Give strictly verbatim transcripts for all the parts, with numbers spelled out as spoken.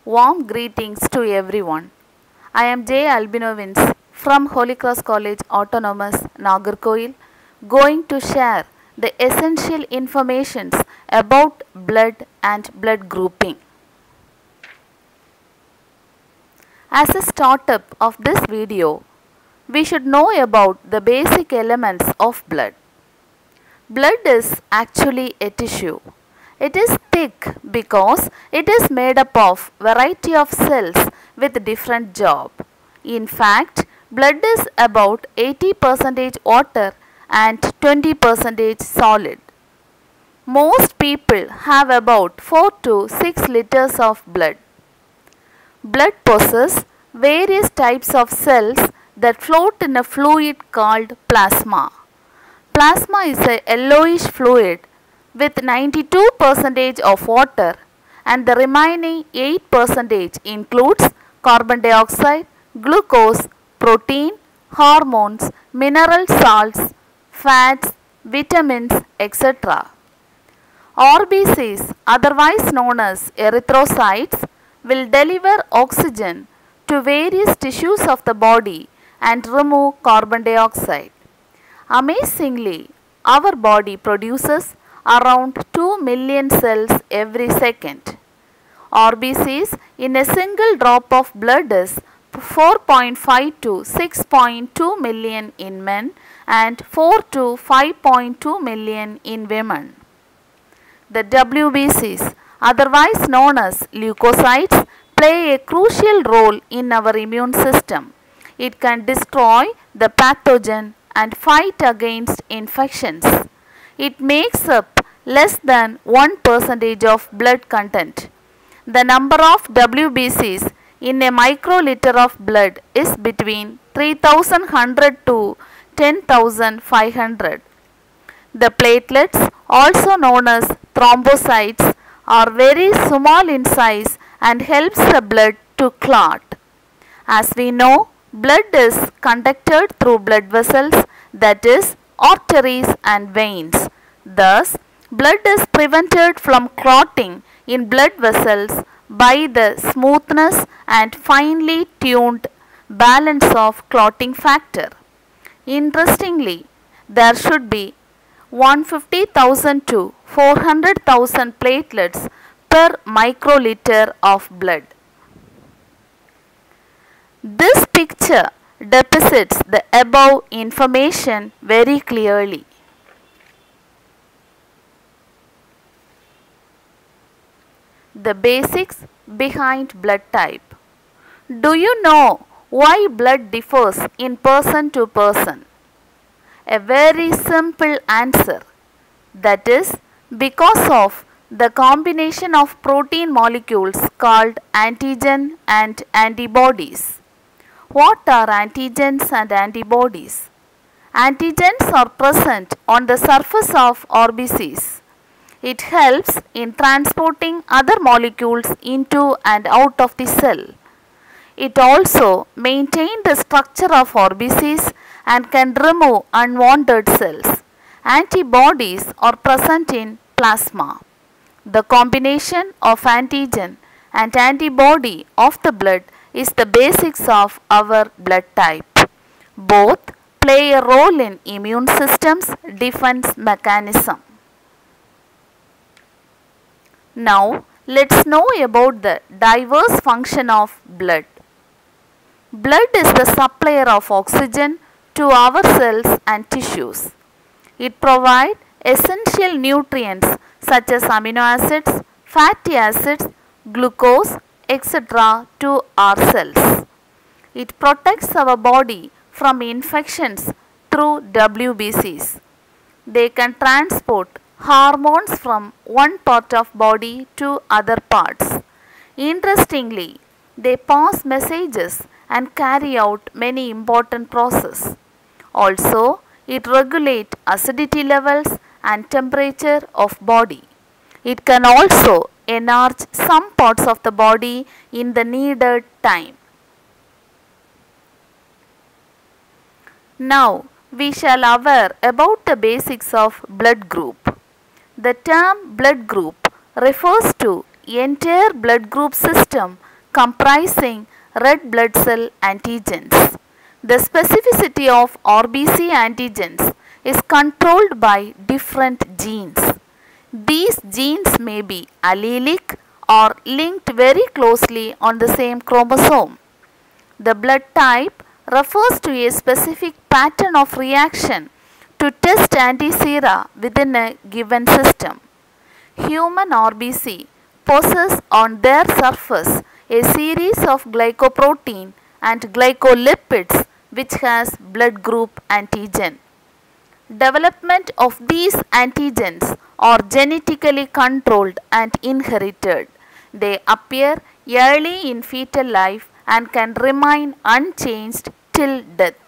Warm greetings to everyone. I am J. Albino Vince from Holy Cross College Autonomous, Nagarkoil, going to share the essential informations about blood and blood grouping. As a startup of this video, we should know about the basic elements of blood. Blood is actually a tissue. It is thick because it is made up of variety of cells with different job. In fact, blood is about eighty percent water and twenty percent solid. Most people have about four to six liters of blood. Blood possesses various types of cells that float in a fluid called plasma. Plasma is a yellowish fluid with ninety-two percent of water, and the remaining eight percent includes carbon dioxide, glucose, protein, hormones, mineral salts, fats, vitamins, et cetera. R B Cs, otherwise known as erythrocytes, will deliver oxygen to various tissues of the body and remove carbon dioxide. Amazingly, our body produces around two million cells every second. R B Cs in a single drop of blood is four point five to six point two million in men and four to five point two million in women. The W B Cs, otherwise known as leukocytes, play a crucial role in our immune system. It can destroy the pathogen and fight against infections. It makes up less than one percent of blood content. The number of W B Cs in a microliter of blood is between three thousand one hundred to ten thousand five hundred. The platelets, also known as thrombocytes, are very small in size and helps the blood to clot. As we know, blood is conducted through blood vessels, that is, arteries and veins. Thus, blood is prevented from clotting in blood vessels by the smoothness and finely tuned balance of clotting factor. Interestingly, there should be one hundred fifty thousand to four hundred thousand platelets per microliter of blood. This picture depicts the above information very clearly. The basics behind blood type. Do you know why blood differs in person to person? A very simple answer. That is because of the combination of protein molecules called antigen and antibodies. What are antigens and antibodies? Antigens are present on the surface of R B Cs. It helps in transporting other molecules into and out of the cell. It also maintains the structure of R B Cs and can remove unwanted cells. Antibodies are present in plasma. The combination of antigen and antibody of the blood is the basics of our blood type. Both play a role in immune system's defense mechanism. Now, let's know about the diverse function of blood. Blood is the supplier of oxygen to our cells and tissues. It provides essential nutrients such as amino acids, fatty acids, glucose, et cetera to our cells. It protects our body from infections through W B Cs. They can transport hormones from one part of body to other parts. Interestingly, they pass messages and carry out many important processes. Also, it regulates acidity levels and temperature of body. It can also enlarge some parts of the body in the needed time. Now, we shall aware about the basics of blood group. The term blood group refers to entire blood group system comprising red blood cell antigens. The specificity of R B C antigens is controlled by different genes. These genes may be allelic or linked very closely on the same chromosome. The blood type refers to a specific pattern of reaction to test antisera within a given system. Human R B C possess on their surface a series of glycoprotein and glycolipids which has blood group antigen. Development of these antigens are genetically controlled and inherited. They appear early in fetal life and can remain unchanged till death.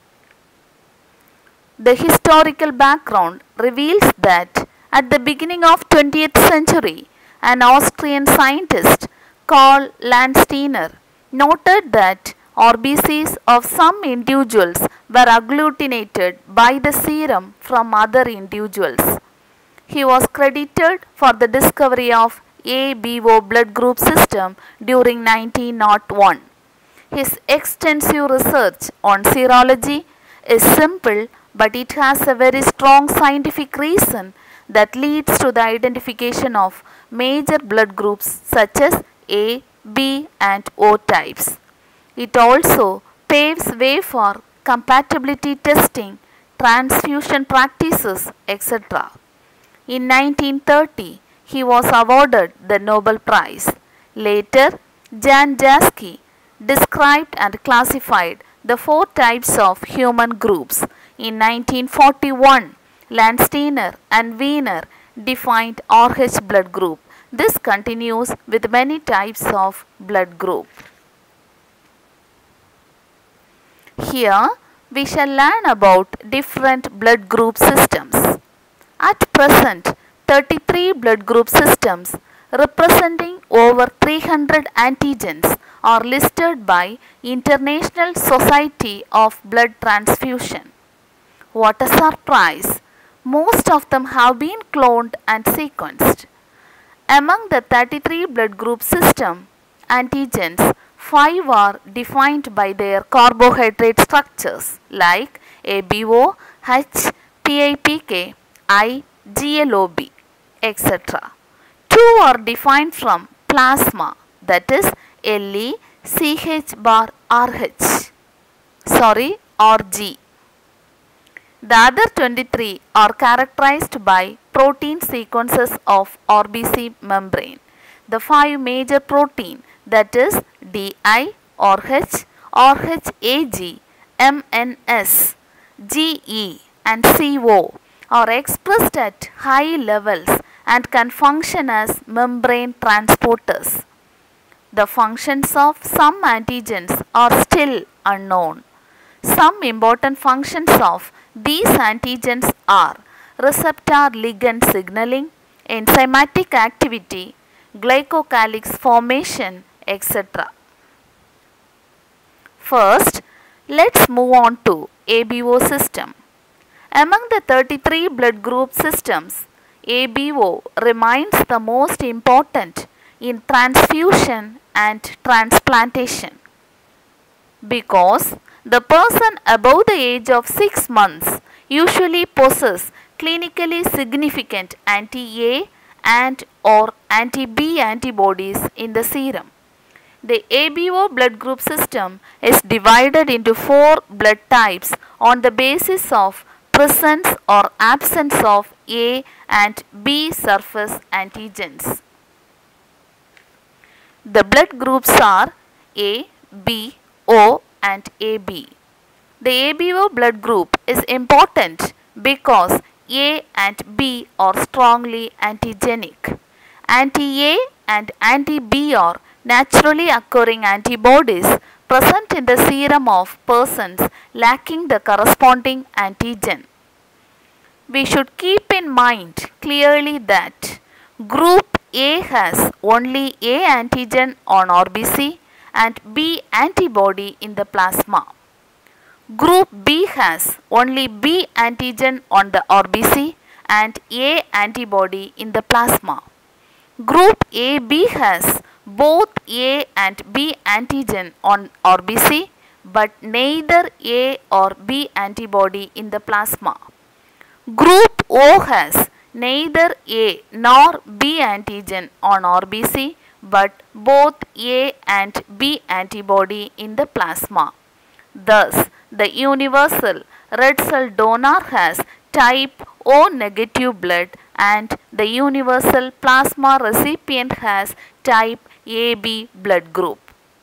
The historical background reveals that at the beginning of twentieth century, an Austrian scientist called Landsteiner noted that R B Cs of some individuals were agglutinated by the serum from other individuals. He was credited for the discovery of A B O blood group system during nineteen oh one. His extensive research on serology is simple, but it has a very strong scientific reason that leads to the identification of major blood groups such as A, B and O types. It also paves way for compatibility testing, transfusion practices, et cetera. In nineteen thirty, he was awarded the Nobel Prize. Later, Jan Jaschke described and classified the four types of human groups. In nineteen forty-one, Landsteiner and Wiener defined R H blood group. This continues with many types of blood group. Here we shall learn about different blood group systems. At present, thirty-three blood group systems representing over three hundred antigens are listed by International Society of Blood Transfusion. What a surprise! Most of them have been cloned and sequenced. Among the thirty-three blood group system antigens, five are defined by their carbohydrate structures like A B O, H, P I P K, I, G L O B, et cetera. Two are defined from plasma, that is L E, C H bar R H, sorry R G. The other twenty-three are characterized by protein sequences of R B C membrane. The five major protein, that is D I, R H, R H A G, M N S, G E and C O are expressed at high levels and can function as membrane transporters. The functions of some antigens are still unknown. Some important functions of these antigens are receptor ligand signaling, enzymatic activity, glycocalyx formation, et cetera. First, let's move on to A B O system. Among the thirty-three blood group systems, A B O remains the most important in transfusion and transplantation because the person above the age of six months usually possess clinically significant anti-A and or anti-B antibodies in the serum. The A B O blood group system is divided into four blood types on the basis of presence or absence of A and B surface antigens. The blood groups are A, B, O and A B. The A B O blood group is important because A and B are strongly antigenic. Anti-A and anti-B are naturally occurring antibodies present in the serum of persons lacking the corresponding antigen. We should keep in mind clearly that group A has only A antigen on R B C and B antibody in the plasma. Group B has only B antigen on the R B C and A antibody in the plasma. Group A B has both A and B antigen on R B C but neither A or B antibody in the plasma. Group O has neither A nor B antigen on R B C but both A and B antibody in the plasma. Thus, the universal red cell donor has type O negative blood and the universal plasma recipient has type A B blood group.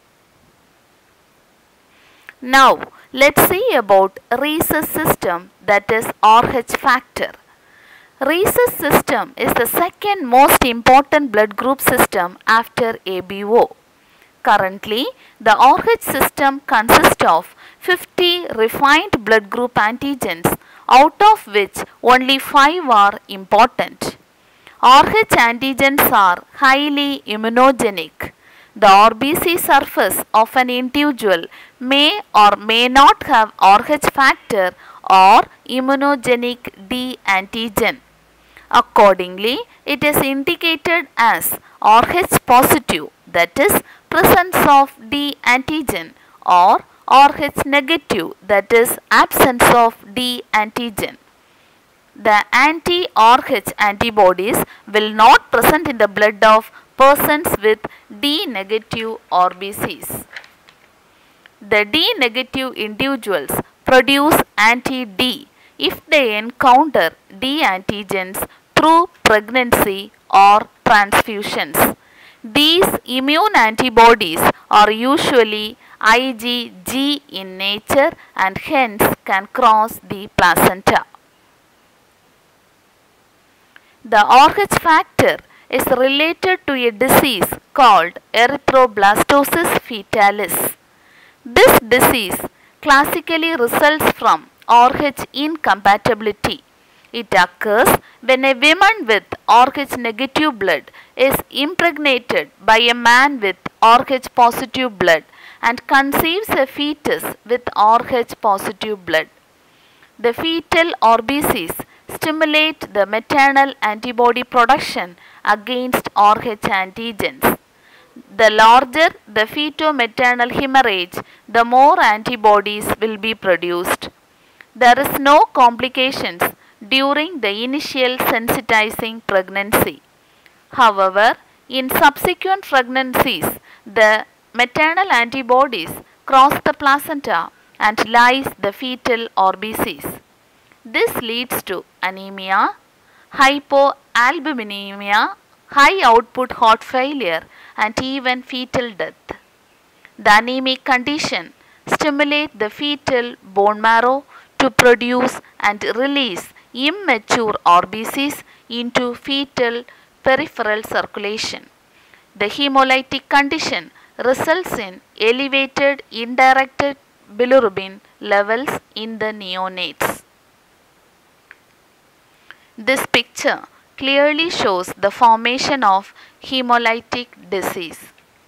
Now, let's see about rhesus system, that is R H factor. Rhesus system is the second most important blood group system after A B O. Currently, the R H system consists of fifty refined blood group antigens, out of which only five are important. R H antigens are highly immunogenic. The R B C surface of an individual may or may not have R H factor or immunogenic D antigen. Accordingly, it is indicated as R H positive, that is presence of D antigen, or R H negative, that is absence of D antigen. The anti-R H antibodies will not present in the blood of persons with D negative R B Cs. The D negative individuals produce anti-D if they encounter D antigens through pregnancy or transfusions. These immune antibodies are usually IgG in nature and hence can cross the placenta. The R H factor is related to a disease called erythroblastosis fetalis. This disease classically results from R H incompatibility. It occurs when a woman with R H negative blood is impregnated by a man with R H positive blood and conceives a fetus with R H positive blood. The fetal R B Cs stimulate the maternal antibody production against R H antigens. The larger the feto-maternal hemorrhage, the more antibodies will be produced. There is no complications during the initial sensitizing pregnancy. However, in subsequent pregnancies, the maternal antibodies cross the placenta and lyse the fetal R B Cs. This leads to anemia, hypoalbuminemia, high output heart failure and even fetal death. The anemic condition stimulates the fetal bone marrow to produce and release immature R B Cs into fetal peripheral circulation. The hemolytic condition results in elevated indirect bilirubin levels in the neonates. This picture clearly shows the formation of hemolytic disease.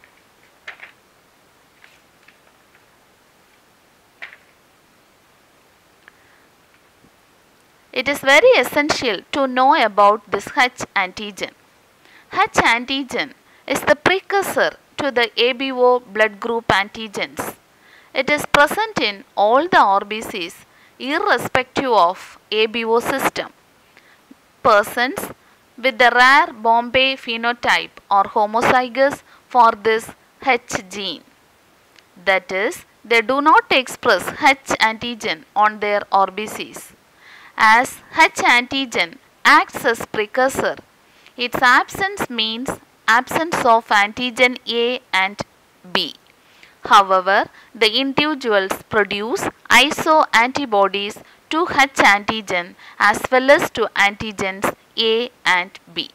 It is very essential to know about this H antigen. H antigen is the precursor to the A B O blood group antigens. It is present in all the R B Cs irrespective of A B O system. Persons with the rare Bombay phenotype are homozygous for this H gene. That is, they do not express H antigen on their R B Cs. As H antigen acts as precursor, its absence means absence of antigen A and B. However, the individuals produce isoantibodies to H antigen as well as to antigens A and B.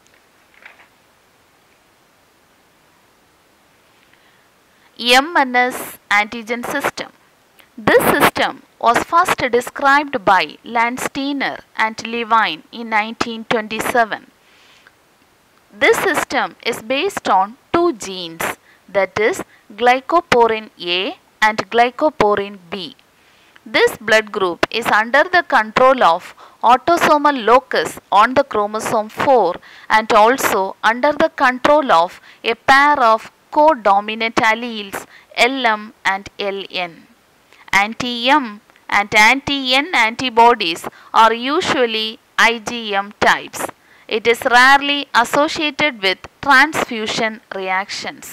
M N S antigen system. This system was first described by Landsteiner and Levine in nineteen twenty-seven. This system is based on two genes, that is glycoporin A and glycoporin B. This blood group is under the control of autosomal locus on the chromosome four and also under the control of a pair of codominant alleles L M and L N. Anti-M and anti-N antibodies are usually I G M types. It is rarely associated with transfusion reactions.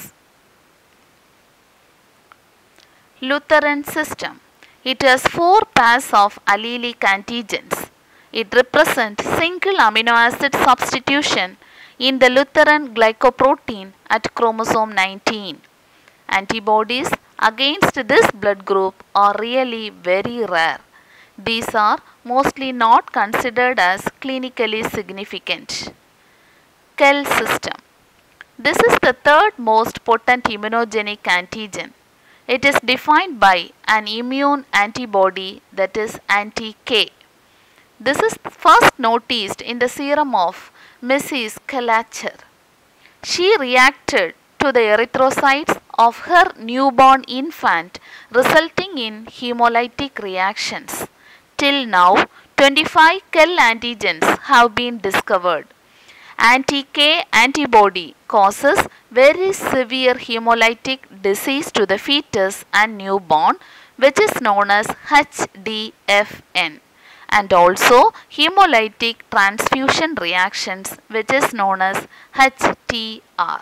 Lutheran system. It has four pairs of allelic antigens. It represents single amino acid substitution in the Lutheran glycoprotein at chromosome nineteen. Antibodies against this blood group are really very rare. These are mostly not considered as clinically significant. Kell system. This is the third most potent immunogenic antigen. It is defined by an immune antibody, that is anti-K. This is first noticed in the serum of Missus Kelacher. She reacted to the erythrocytes of her newborn infant, resulting in hemolytic reactions. Till now, twenty-five Kell antigens have been discovered. Anti-K antibody causes very severe hemolytic disease to the fetus and newborn, which is known as H D F N, and also hemolytic transfusion reactions, which is known as H T R.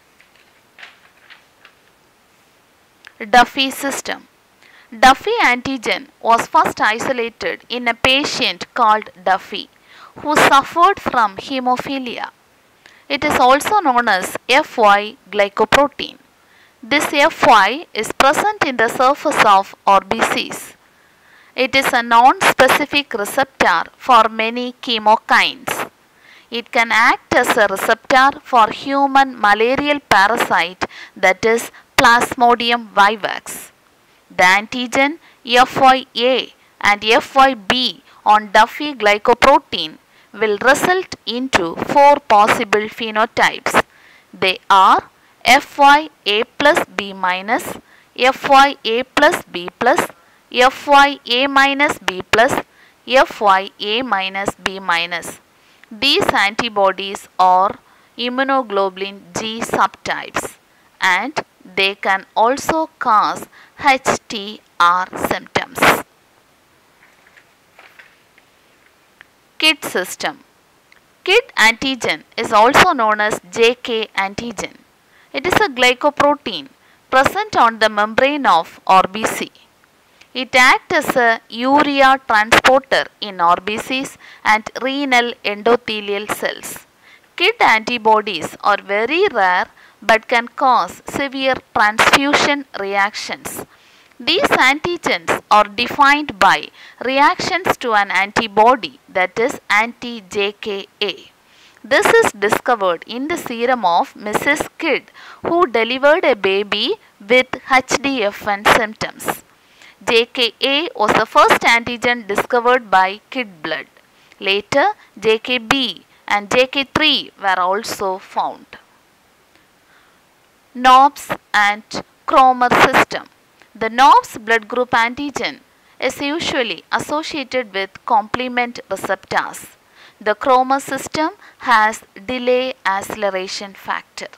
Duffy system. Duffy antigen was first isolated in a patient called Duffy, who suffered from hemophilia. It is also known as F Y glycoprotein. This F Y is present in the surface of R B Cs. It is a non-specific receptor for many chemokines. It can act as a receptor for human malarial parasite, that is Plasmodium vivax. The antigen F Y A and F Y B on Duffy glycoprotein will result into four possible phenotypes. They are F Y A plus B minus, F Y A plus B plus, F Y A minus B plus, F Y A minus B minus. These antibodies are immunoglobulin G subtypes, and they can also cause H T R symptoms. KIT system. KIT antigen is also known as J K antigen. It is a glycoprotein present on the membrane of R B C. It acts as a urea transporter in R B Cs and renal endothelial cells. KIT antibodies are very rare but can cause severe transfusion reactions. These antigens are defined by reactions to an antibody, that is anti-J K A. This is discovered in the serum of Missus Kidd, who delivered a baby with H D F N symptoms. J K A was the first antigen discovered by Kidd blood. Later, J K B and J K three were also found. Nobs and Kromer system. The Nobs blood group antigen is usually associated with complement receptors. The Kromer system has delay acceleration factor.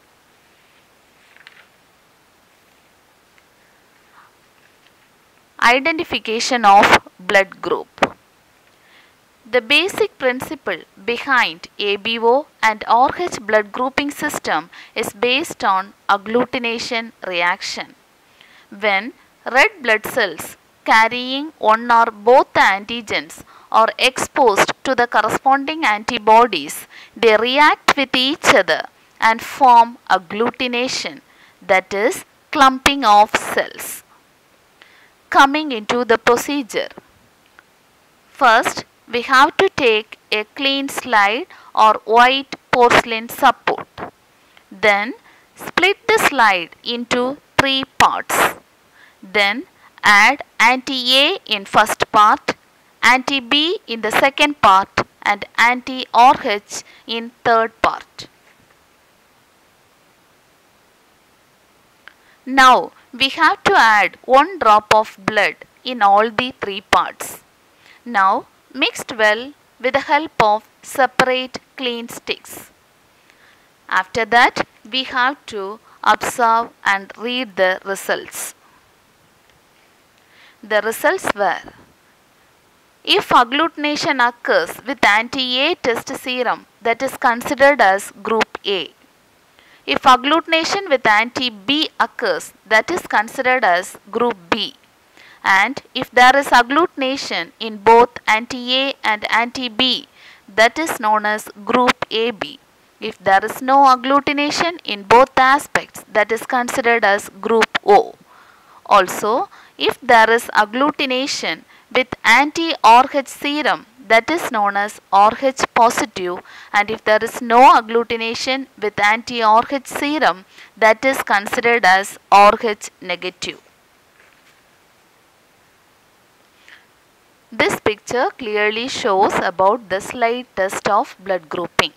Identification of blood group. The basic principle behind A B O and R H blood grouping system is based on agglutination reaction. When red blood cells carrying one or both the antigens are exposed to the corresponding antibodies, they react with each other and form agglutination, that is clumping of cells. Coming into the procedure. First, we have to take a clean slide or white porcelain support. Then split the slide into three parts. Then add anti-A in first part, anti-B in the second part, and anti-R H in third part. Now we have to add one drop of blood in all the three parts. Now mixed well with the help of separate clean sticks. After that, we have to observe and read the results. The results were: if agglutination occurs with anti-A test serum, that is considered as group A. If agglutination with anti-B occurs, that is considered as group B. And if there is agglutination in both anti-A and anti-B, that is known as group A B. If there is no agglutination in both aspects, that is considered as group O. Also, if there is agglutination with anti-R H serum, that is known as R H positive, and if there is no agglutination with anti-R H serum, that is considered as R H negative. This picture clearly shows about the slide test of blood grouping.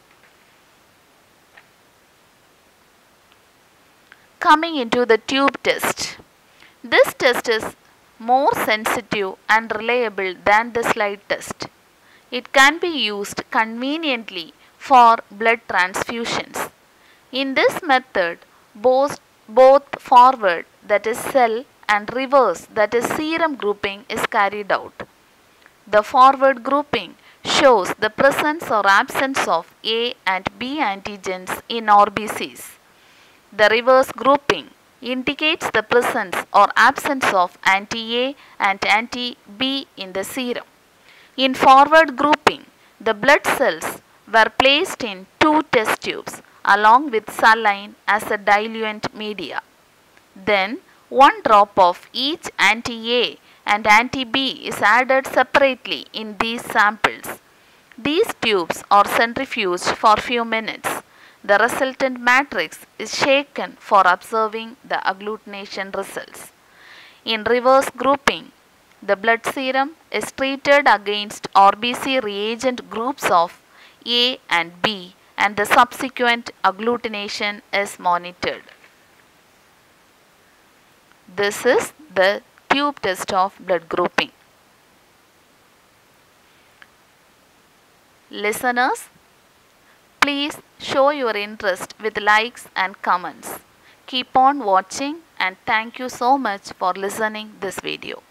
Coming into the tube test. This test is more sensitive and reliable than the slide test. It can be used conveniently for blood transfusions. In this method, both, both forward, that is cell, and reverse, that is serum grouping is carried out. The forward grouping shows the presence or absence of A and B antigens in R B Cs. The reverse grouping indicates the presence or absence of anti-A and anti-B in the serum. In forward grouping, the blood cells were placed in two test tubes along with saline as a diluent media. Then, one drop of each anti-A and anti-B is added separately in these samples. These tubes are centrifuged for few minutes. The resultant matrix is shaken for observing the agglutination results. In reverse grouping, the blood serum is treated against R B C reagent groups of A and B, and the subsequent agglutination is monitored. This is the tube test of blood grouping. Listeners, please show your interest with likes and comments. Keep on watching, and thank you so much for listening this video.